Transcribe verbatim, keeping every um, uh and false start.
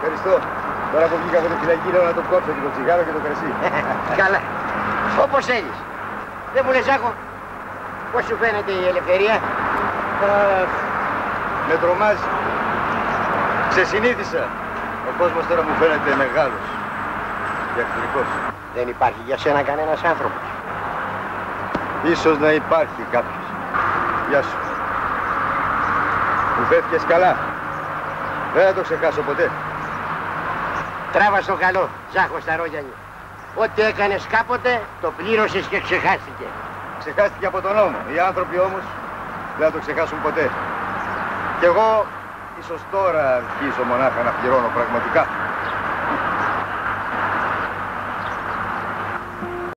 Ευχαριστώ. Τώρα που βγήκα από το φυλακή λέω να το κόψω και το τσιγάρο και το κρασί. Καλά. Όπως θέλεις. Δεν μου λες, Ζάχο, πώς σου φαίνεται η ελευθερία? Αχ, με τρομάζει. Ξεσυνήθισα. Ο κόσμος τώρα μου φαίνεται μεγάλος και εχθρικός. Δεν υπάρχει για σένα κανένας άνθρωπος. Ίσως να υπάρχει κάποιος. Γεια σου. Μου φεύγες καλά. Δεν θα το ξεχάσω ποτέ. Τράβα στο καλό, Ζάχο Σταρόγιαννη. Ό,τι έκανες κάποτε, το πλήρωσες και ξεχάστηκε. Ξεχάστηκε από τον νόμο. Οι άνθρωποι όμως δεν θα το ξεχάσουν ποτέ. Κι εγώ ίσως τώρα αρχίζω μονάχα να πληρώνω πραγματικά.